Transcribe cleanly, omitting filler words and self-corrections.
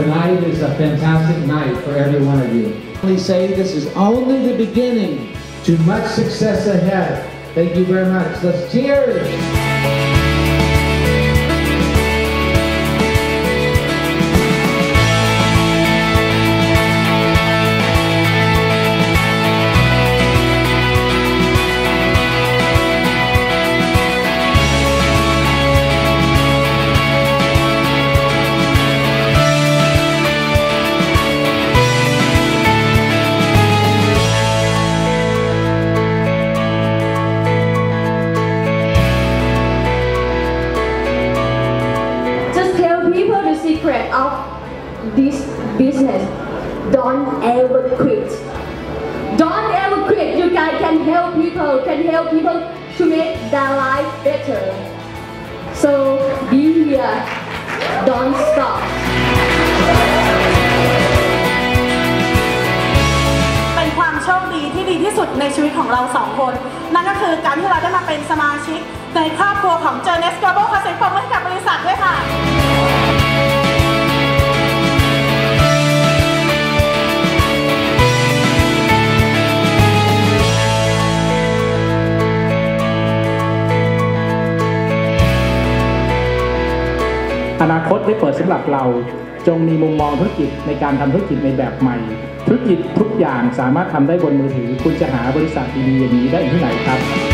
tonight is a fantastic night for every one of you. Please say this is only the beginning to much success ahead. Thank you very much. Let's cheers. Secret of this business. Don't ever quit. Don't ever quit. You guys can help people to make their life better. So be here. Don't stop. เป็นความโชคดีที่ดีที่สุดในชีวิตของเราสองคนนั่นก็คือการที่เราได้มาเป็นสมาชิกในครอบครัวของ Journeys Global ขอเสียงปรบมือให้กับบริษัทด้วยค่ะอนาคตได้เปิดสำหรับเราจงมีมุมมองธุรกิจในการทำธุรกิจในแบบใหม่ธุรกิจทุกอย่างสามารถทำได้บนมือถือคุณจะหาบริษัทดีๆอย่างนี้ได้ที่ไหนครับ